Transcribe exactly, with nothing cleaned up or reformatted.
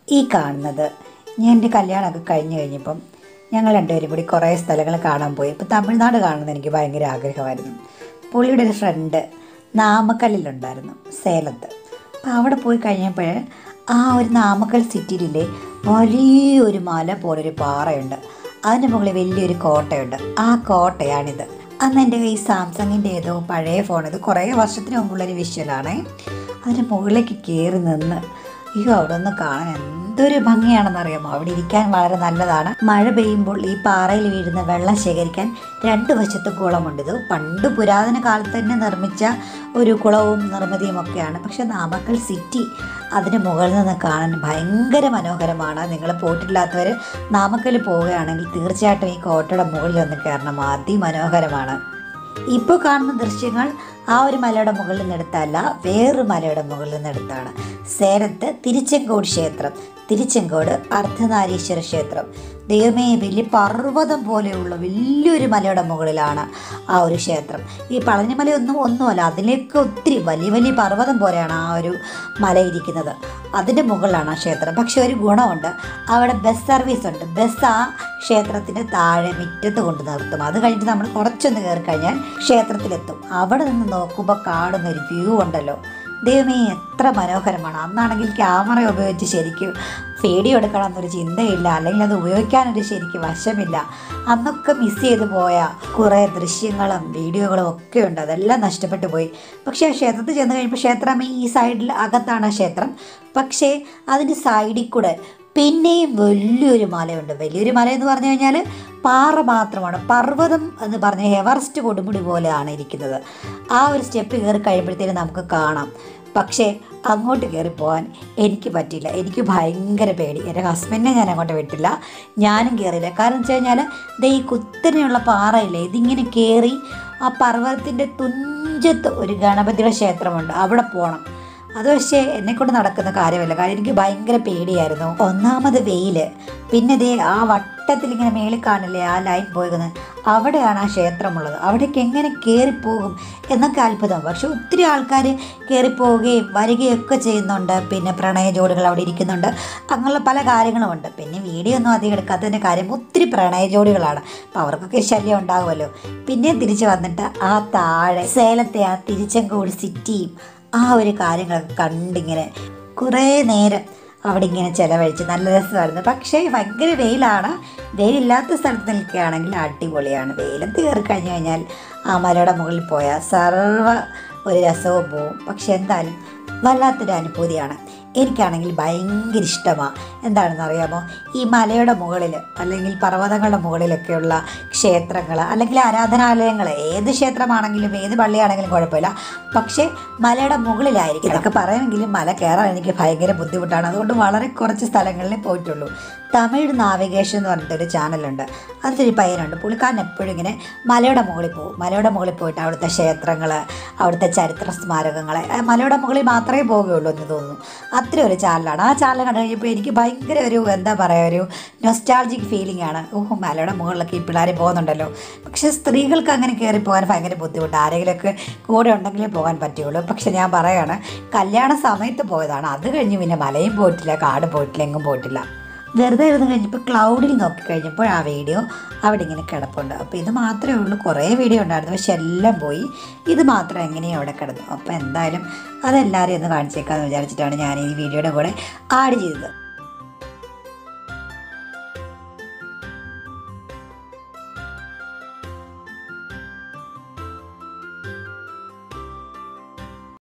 ഈ കാണുന്നത് ഞാൻ എൻ്റെ കല്യാണമൊക്കെ കഴിഞ്ഞ് കഴിഞ്ഞപ്പം ഞങ്ങൾ രണ്ടുപേരും കൂടി കുറേ സ്ഥലങ്ങൾ കാണാൻ പോയി. ഇപ്പോൾ തമിഴ്നാട് കാണുന്നത് എനിക്ക് ഭയങ്കര ആഗ്രഹമായിരുന്നു. പുള്ളിയുടെ ഒരു ഫ്രണ്ട് നാമക്കല്ലിലുണ്ടായിരുന്നു, സേലത്ത്. അപ്പോൾ അവിടെ പോയി കഴിഞ്ഞപ്പോൾ ആ ഒരു നാമക്കൽ സിറ്റിയിലെ വലിയൊരു മല പോലൊരു പാറയുണ്ട്. അതിൻ്റെ മുകളിൽ വലിയൊരു കോട്ടയുണ്ട്. ആ കോട്ടയാണിത്. അന്ന് എൻ്റെ കയ്യിൽ സാംസങ്ങിൻ്റെ ഏതോ പഴയ ഫോൺ, ഇത് കുറേ വർഷത്തിന് മുമ്പുള്ളൊരു വിഷ്വലാണ്. അതിൻ്റെ മുകളിലേക്ക് കയറി നിന്ന് അയ്യോ അവിടെ ഒന്ന് കാണാൻ എന്തൊരു ഭംഗിയാണെന്നറിയാമോ. അവിടെ ഇരിക്കാൻ വളരെ നല്ലതാണ്. മഴ പെയ്യുമ്പോൾ ഈ പാറയിൽ വീഴുന്ന വെള്ളം ശേഖരിക്കാൻ രണ്ട് വശത്തും കുളമുണ്ട്. ഇത് പണ്ട് പുരാതന കാലത്ത് തന്നെ നിർമ്മിച്ച ഒരു കുളവും നിർമ്മിതിയും ഒക്കെയാണ്. പക്ഷെ നാമക്കൽ സിറ്റി അതിന് മുകളിൽ നിന്ന് കാണാൻ ഭയങ്കര മനോഹരമാണ്. നിങ്ങൾ പോയിട്ടില്ലാത്തവർ നാമക്കൽ പോവുകയാണെങ്കിൽ തീർച്ചയായിട്ടും ഈ കോട്ടയുടെ മുകളിൽ നിന്ന് കയറണം. അതിമനോഹരമാണ്. ഇപ്പോൾ കാണുന്ന ദൃശ്യങ്ങൾ ആ ഒരു മലയുടെ മുകളിൽ നിന്നെടുത്തല്ല, വേറൊരു മലയുടെ മുകളിൽ നിന്നെടുത്താണ്. സേലത്ത് തിരുച്ചെങ്കോട് ക്ഷേത്രം, തിരുച്ചെങ്കോട് അർദ്ധനാരീശ്വര ക്ഷേത്രം. ദൈവമേ, വലിയ പർവ്വതം പോലെയുള്ള വലിയൊരു മലയുടെ മുകളിലാണ് ആ ഒരു ക്ഷേത്രം. ഈ പളനിമലയൊന്നും ഒന്നുമല്ല, അതിലേക്ക് ഒത്തിരി വലിയ വലിയ പർവ്വതം പോലെയാണ് ആ ഒരു മല ഇരിക്കുന്നത്. അതിൻ്റെ മുകളിലാണ് ആ ക്ഷേത്രം. പക്ഷെ ഒരു ഗുണമുണ്ട്, അവിടെ ബസ് സർവീസ് ഉണ്ട്. ബസ് ആ ക്ഷേത്രത്തിൻ്റെ താഴെ മുറ്റത്ത് കൊണ്ട് നിർത്തും. അത് കഴിഞ്ഞിട്ട് നമ്മൾ കുറച്ചൊന്ന് കയറി കഴിഞ്ഞാൽ ക്ഷേത്രത്തിലെത്തും. അവിടെ നിന്ന് നോക്കുമ്പോൾ കാണുന്നൊരു വ്യൂ ഉണ്ടല്ലോ, ദൈവമേ എത്ര മനോഹരമാണ്. അന്നാണെങ്കിൽ ക്യാമറ ഉപയോഗിച്ച് ശരിക്കും വീഡിയോ എടുക്കണമെന്നൊരു ചിന്തയില്ല, അല്ലെങ്കിൽ അത് ഉപയോഗിക്കാനൊരു ശരിക്കും വശമില്ല. അന്നൊക്കെ മിസ് ചെയ്ത് പോയ കുറേ ദൃശ്യങ്ങളും വീഡിയോകളും ഒക്കെ ഉണ്ട്, അതെല്ലാം നഷ്ടപ്പെട്ടു പോയി. പക്ഷേ ആ ക്ഷേത്രത്തിൽ ചെന്ന് കഴിയുമ്പോൾ ക്ഷേത്രം ഈ സൈഡിൽ അകത്താണ് ക്ഷേത്രം. പക്ഷേ അതിൻ്റെ സൈഡിൽ കൂടെ പിന്നെയും വലിയൊരു മലയുണ്ട്. വലിയൊരു മല എന്ന് പറഞ്ഞു കഴിഞ്ഞാൽ പാറ മാത്രമാണ്. പർവ്വതം എന്ന് പറഞ്ഞാൽ എവറസ്റ്റ് കൊടുമുടി പോലെയാണ് ഇരിക്കുന്നത്. ആ ഒരു സ്റ്റെപ്പ് കയറി കഴിയുമ്പോഴത്തേനും നമുക്ക് കാണാം. പക്ഷേ അങ്ങോട്ട് കയറിപ്പോകാൻ എനിക്ക് പറ്റില്ല. എനിക്ക് ഭയങ്കര പേടി. എൻ്റെ ഹസ്ബൻഡിനെ ഞാൻ അങ്ങോട്ട് വിട്ടില്ല, ഞാനും കയറിയില്ല. കാരണം വെച്ച് കഴിഞ്ഞാൽ ദേ ഈ കുത്തനെയുള്ള പാറയില്ലേ, ഇതിങ്ങനെ കയറി ആ പർവ്വതത്തിൻ്റെ തുഞ്ചത്ത് ഒരു ഗണപതിയുടെ ക്ഷേത്രമുണ്ട്, അവിടെ പോകണം. അത് പക്ഷേ എന്നെക്കൊണ്ട് നടക്കുന്ന കാര്യമല്ല. കാര്യം എനിക്ക് ഭയങ്കര പേടിയായിരുന്നു. ഒന്നാമത് വെയിൽ, പിന്നെ ദേ ആ വട്ടത്തിൽ ഇങ്ങനെ മേളിൽ കാണില്ലേ ആ ലൈൻ പോയിരുന്നത്, അവിടെയാണ് ആ ക്ഷേത്രമുള്ളത്. അവിടേക്ക് എങ്ങനെ കയറിപ്പോകും എന്നൊക്കെ അത്ഭുതം. പക്ഷെ ഒത്തിരി ആൾക്കാർ കയറിപ്പോവുകയും വരികയൊക്കെ ചെയ്യുന്നുണ്ട്. പിന്നെ പ്രണയ ജോഡികൾ അവിടെ ഇരിക്കുന്നുണ്ട്, അങ്ങനെയുള്ള പല കാര്യങ്ങളുമുണ്ട്. പിന്നെ വീഡിയോ ഒന്നും അധികം എടുക്കാത്തതിൻ്റെ കാര്യം ഒത്തിരി പ്രണയ ജോഡികളാണ്, അപ്പോൾ അവർക്കൊക്കെ ശല്യം ഉണ്ടാകുമല്ലോ. പിന്നെ തിരിച്ച് വന്നിട്ട് ആ താഴെ സേലത്തെ ആ തിരുച്ചെങ്കോട് സിറ്റിയും ആ ഒരു കാര്യങ്ങളൊക്കെ കണ്ടിങ്ങനെ കുറേ നേരം അവിടെ ഇങ്ങനെ ചിലവഴിച്ച് നല്ല രസമായിരുന്നു. പക്ഷേ ഭയങ്കര വെയിലാണ്. വെയിലില്ലാത്ത സ്ഥലത്ത് നിൽക്കുകയാണെങ്കിൽ അടിപൊളിയാണ്. വെയിലത്ത് കയറി കഴിഞ്ഞ് കഴിഞ്ഞാൽ ആ മലയുടെ മുകളിൽ പോയാൽ സർവ്വ ഒരു രസവും പോവും. പക്ഷെ എന്തായാലും വല്ലാത്തൊരു അനുഭൂതിയാണ്. എനിക്കാണെങ്കിൽ ഭയങ്കര ഇഷ്ടമാണ്. എന്താണെന്ന് അറിയാമോ, ഈ മലയുടെ മുകളിൽ അല്ലെങ്കിൽ പർവ്വതങ്ങളുടെ മുകളിലൊക്കെയുള്ള ക്ഷേത്രങ്ങൾ അല്ലെങ്കിൽ ആരാധനാലയങ്ങൾ, ഏത് ക്ഷേത്രമാണെങ്കിലും ഏത് പള്ളിയാണെങ്കിലും കുഴപ്പമില്ല, പക്ഷേ മലയുടെ മുകളിലായിരിക്കും. ഇതൊക്കെ പറയുമെങ്കിലും മല കയറാൻ എനിക്ക് ഭയങ്കര ബുദ്ധിമുട്ടാണ്. അതുകൊണ്ട് വളരെ കുറച്ച് സ്ഥലങ്ങളിലേ പോയിട്ടുള്ളൂ. തമിഴ് നാവിഗേഷൻ എന്ന് പറഞ്ഞിട്ടൊരു ചാനലുണ്ട്, അതിലൊരു പയ്യനുണ്ട്. പുള്ളിക്കാരൻ എപ്പോഴും ഇങ്ങനെ മലയുടെ മുകളിൽ പോകും. മലയുടെ മുകളിൽ പോയിട്ട് അവിടുത്തെ ക്ഷേത്രങ്ങൾ, അവിടുത്തെ ചരിത്ര സ്മാരകങ്ങൾ, മലയുടെ മുകളിൽ മാത്രമേ പോവുകയുള്ളൂ എന്ന് തോന്നുന്നു. അത്ര ഒരു ചാനലാണ്. ആ ചാനൽ കണ്ടു കഴിഞ്ഞപ്പോൾ എനിക്ക് ഭയങ്കര ഒരു എന്താ പറയുക, ഒരു നൊസ്റ്റാൾജിക് ഫീലിംഗ് ആണ്. ഓഹ്, മലയുടെ മുകളിലൊക്കെ ഈ പിള്ളേർ പോകുന്നുണ്ടല്ലോ. പക്ഷേ സ്ത്രീകൾക്ക് അങ്ങനെ കയറി പോകാൻ ഭയങ്കര ബുദ്ധിമുട്ട്. ആരെങ്കിലുമൊക്കെ കൂടെ ഉണ്ടെങ്കിലേ പോകാൻ പറ്റുള്ളൂ. പക്ഷെ ഞാൻ പറയുകയാണ്, കല്യാണ സമയത്ത് പോയതാണ്. അത് കഴിഞ്ഞ് പിന്നെ മലയും പോയിട്ടില്ല, കാട് പോയിട്ടില്ല, എങ്ങും പോയിട്ടില്ല. വെറുതെ ഇരുന്ന് കഴിഞ്ഞപ്പോൾ ക്ലൗഡിൽ നോക്കിക്കഴിഞ്ഞപ്പോൾ ആ വീഡിയോ അവിടെ ഇങ്ങനെ കിടപ്പുണ്ട്. അപ്പോൾ ഇത് മാത്രമേ ഉള്ളൂ. കുറേ വീഡിയോ ഉണ്ടായിരുന്നു, പക്ഷെ എല്ലാം പോയി. ഇത് മാത്രം എങ്ങനെയും അവിടെ കിടന്നു. അപ്പോൾ എന്തായാലും അതെല്ലാവരും ഒന്ന് കാണിച്ചേക്കാമെന്ന് വിചാരിച്ചിട്ടാണ് ഞാൻ ഈ വീഡിയോയുടെ കൂടെ ആഡ് ചെയ്തത്.